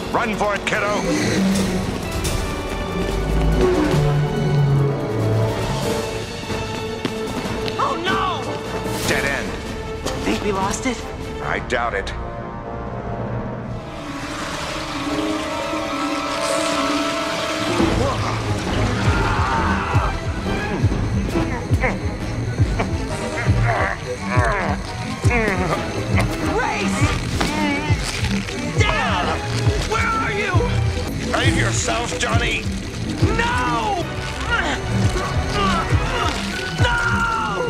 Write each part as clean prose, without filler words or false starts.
Run for it, kiddo! Oh no! Dead end. Think we lost it? I doubt it. Race! Dad! Where are you? Save yourself, Johnny! No! No!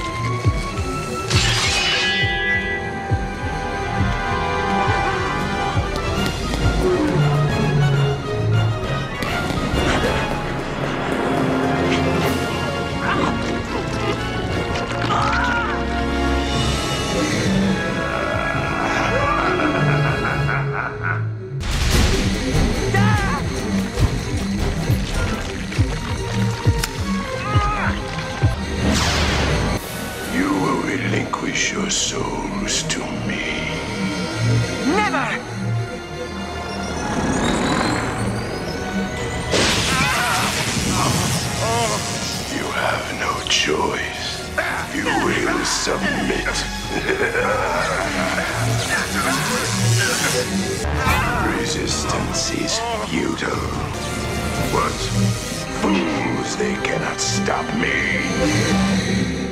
You will relinquish your souls to me. Never! You have no choice. You will submit. Resistance is futile. What? Fools, they cannot stop me.